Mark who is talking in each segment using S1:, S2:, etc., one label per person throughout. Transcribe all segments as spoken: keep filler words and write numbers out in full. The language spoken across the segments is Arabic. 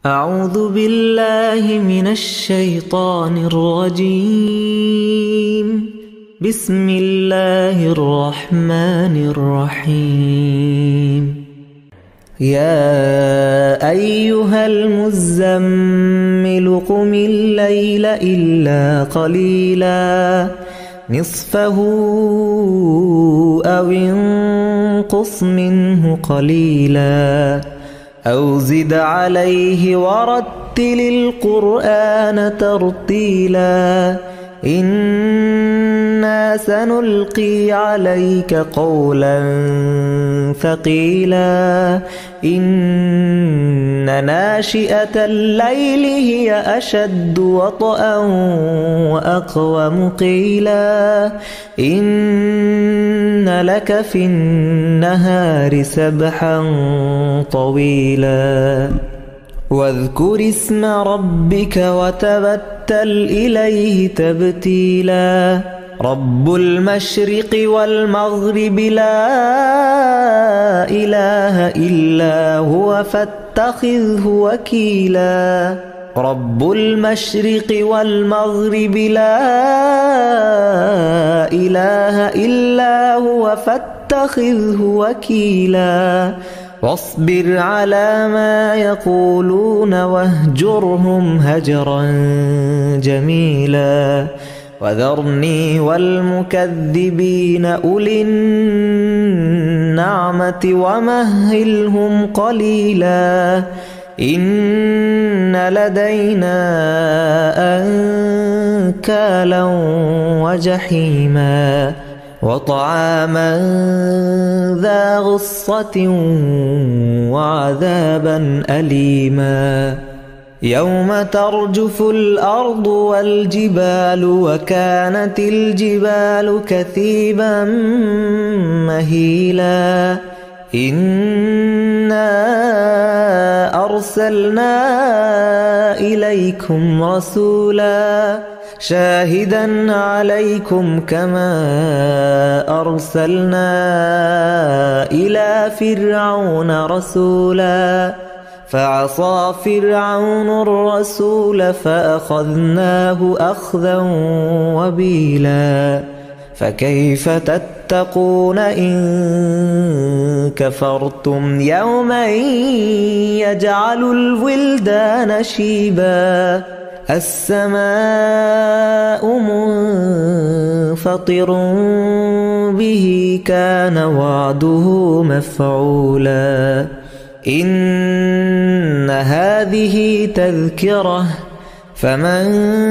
S1: أعوذ بالله من الشيطان الرجيم. بسم الله الرحمن الرحيم. يا أيها المزمل قم الليل إلا قليلا نصفه أو انقص منه قليلا أو زد عليه ورتل القرآن ترتيلا إنا سنلقي عليك قولا ثقيلا إن ناشئة الليل هي أشد وطئا وأقوم قيلا إن لك في النهار سبحا طويلا واذكر اسم ربك وتبتل إليه تبتيلا رب المشرق والمغرب لا إله إلا هو فاتخذه وكيلا رب المشرق والمغرب لا إله إلا هو فاتخذه وكيلا واصبر على ما يقولون واهجرهم هجرا جميلا وذرني والمكذبين أولي النعمة ومهلهم قليلا إن لدينا أنكالا وجحيما وطعاما ذا غصة وعذابا أليما يوم ترجف الأرض والجبال وكانت الجبال كثيبا مهيلا إنا أرسلنا إليكم رسولا شاهدا عليكم كما أرسلنا إلى فرعون رسولا فعصى فرعون الرسول فأخذناه أخذا وبيلا فكيف تتقون إن كفرتم يوما يجعل الولدان شيبا السماء منفطر به كان وعده مفعولا إن هذه تذكرة فمن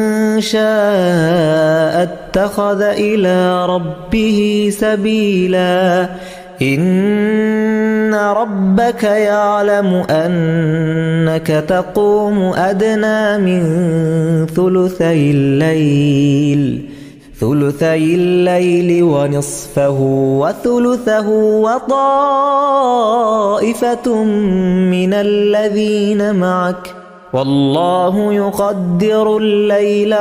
S1: شاء اتخذ إلى ربه سبيلا إن ربك يعلم أنك تقوم أدنى من ثلثي الليل ثلثي الليل ونصفه وثلثه وطائفة من الذين معك والله يقدر الليل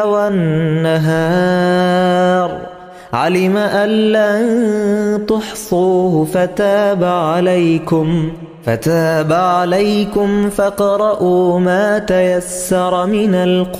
S1: والنهار علم أن لن تحصوه فتاب عليكم فتاب عليكم فاقرؤوا ما تيسر من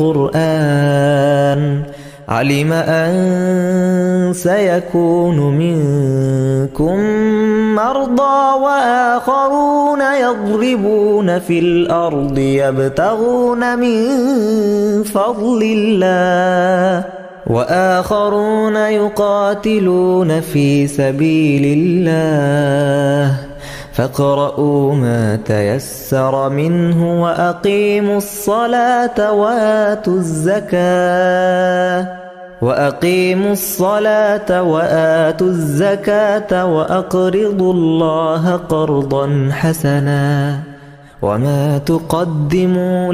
S1: القرآن علم أن سيكون منكم مرضى وآخرون يضربون في الأرض يبتغون من فضل الله وآخرون يقاتلون في سبيل الله فاقرؤوا ما تيسر منه وأقيموا الصلاة وآتوا الزكاة وأقيموا الصلاة وآتوا الزكاة وأقرضوا الله قرضا حسنا وما تقدموا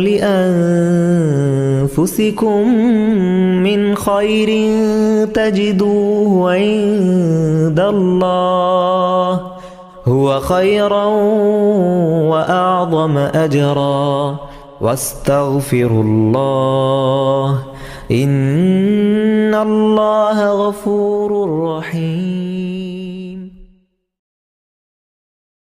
S1: لأنفسكم من خير تجدوه عند الله هو خيرا وأعظم أجرا واستغفروا الله إن الله غفور رحيم.